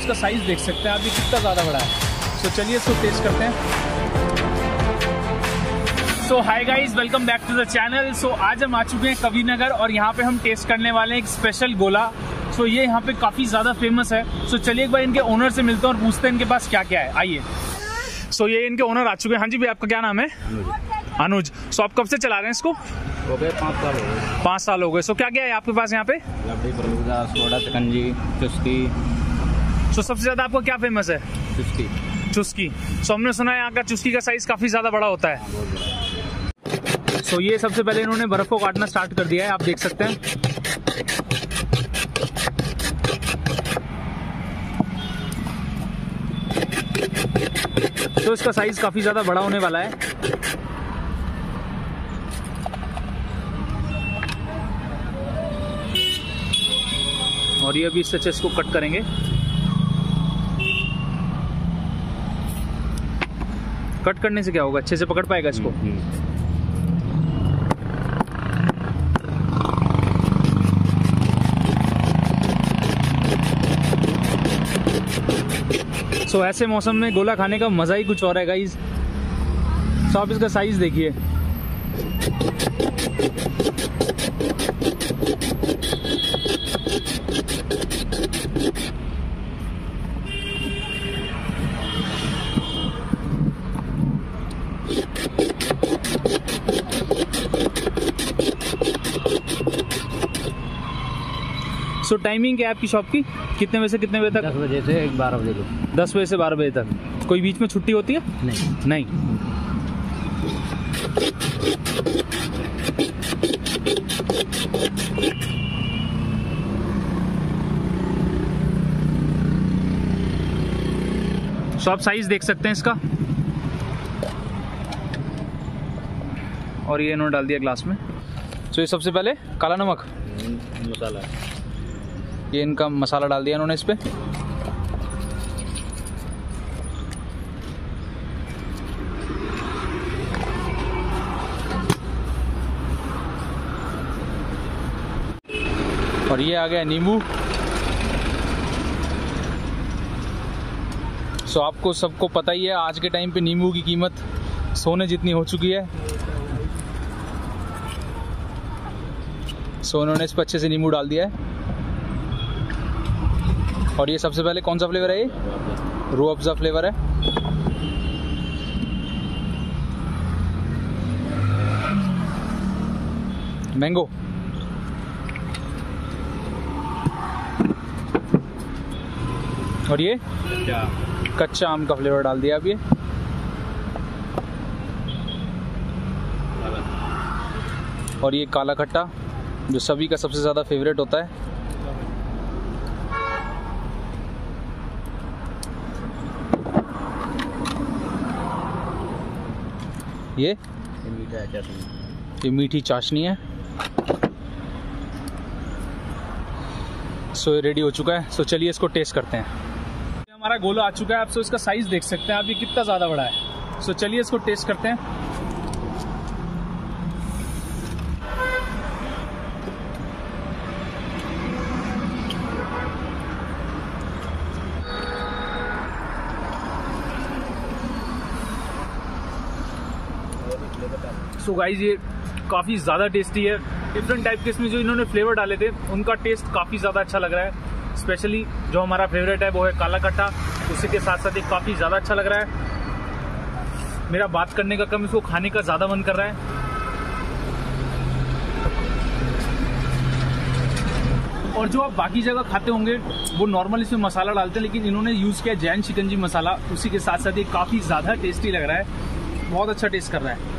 इसका साइज देख सकते हैं आप, ये कितना ज़्यादा बड़ा है। तो चलिए इसको टेस्ट करते हैं। So hi guys, welcome back to the channel. So आज हम आ चुके हैं कवि नगर और यहाँ पे हम टेस्ट करने वाले हैं एक स्पेशल गोला। सो ये यहाँ पे काफ़ी ज़्यादा फेमस है। सो चलिए एक बार इनके ओनर से मिलते हैं और पूछते हैं इनके पास क्या क्या है। आइए। सो ये इनके ओनर आ चुके हैं। हाँ जी भैया, आपका क्या नाम है? अनुज। सो आप कब से चला रहे हैं इसको? हो गए 5 साल हो गए। 5 साल हो गए। सो क्या क्या है आपके पास यहाँ पे? लकड़ी, फलूदा, सोडा, शिकंजी, चुस्की। सो सबसे ज़्यादा आपको क्या फेमस है? चुस्की। चुस्की। सो हमने सुना है यहाँ का चुस्की का साइज़ काफ़ी ज़्यादा बड़ा होता है। बहुत बड़ा है। सो ये सबसे पहले इन्होंने बर्फ को काटना स्टार्ट कर दिया है, आप देख सकते हैं। तो इसका साइज काफी ज्यादा बड़ा होने वाला है। और ये अभी इससे इसको कट करेंगे। कट करने से क्या होगा, अच्छे से पकड़ पाएगा इसको। सो ऐसे मौसम में गोला खाने का मज़ा ही कुछ और है गाइस। सो आप इसका साइज देखिए। सो टाइमिंग क्या है आपकी शॉप की? कितने बजे से कितने बजे तक? 10 बजे से 12 बजे तक। 10 बजे से 12 बजे तक। कोई बीच में छुट्टी होती है? नहीं। सो आप साइज देख सकते हैं इसका। और ये इन्होंने डाल दिया ग्लास में। सो ये सबसे पहले काला नमक मसाला, ये इनका मसाला डाल दिया इन्होंने इस पे। और ये आ गया नींबू। सो आपको सबको पता ही है आज के टाइम पे नींबू की कीमत सोने जितनी हो चुकी है। सो उन्होंने इस पर अच्छे से नींबू डाल दिया है। और ये सबसे पहले कौन सा फ्लेवर है? ये रूह अफ़ज़ा फ्लेवर है। मैंगो। और ये कच्चा आम का फ्लेवर डाल दिया अब ये। और ये काला खट्टा जो सभी का सबसे ज़्यादा फेवरेट होता है। ये मीठा चटनी, ये मीठी चाशनी है। सो ये रेडी हो चुका है। सो चलिए इसको टेस्ट करते हैं। हमारा गोला आ चुका है। आप सो इसका साइज देख सकते हैं आप, ये कितना ज़्यादा बड़ा है। सो चलिए इसको टेस्ट करते हैं। सो गाइस ये काफ़ी ज़्यादा टेस्टी है। डिफरेंट टाइप के इसमें जो इन्होंने फ्लेवर डाले थे उनका टेस्ट काफ़ी ज़्यादा अच्छा लग रहा है। स्पेशली जो हमारा फेवरेट है वो है काला खट्टा, उसी के साथ साथ ये काफ़ी ज़्यादा अच्छा लग रहा है। मेरा बात करने का कम, इसको खाने का ज़्यादा मन कर रहा है। और जो आप बाकी जगह खाते होंगे वो नॉर्मल इसमें मसाला डालते हैं, लेकिन इन्होंने यूज़ किया जैन शिकंजी मसाला, उसी के साथ साथ ये काफ़ी ज़्यादा टेस्टी लग रहा है। बहुत अच्छा टेस्ट कर रहा है।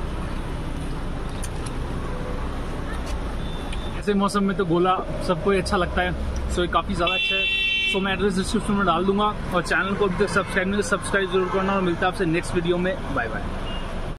ऐसे मौसम में तो गोला सबको ही अच्छा लगता है। सो ये काफ़ी ज़्यादा अच्छा है। सो मैं एड्रेस डिस्क्रिप्शन में डाल दूंगा। और चैनल को अभी तक सब्सक्राइब नहीं तो सब्सक्राइब जरूर करना। और मिलता है आपसे नेक्स्ट वीडियो में। Bye bye.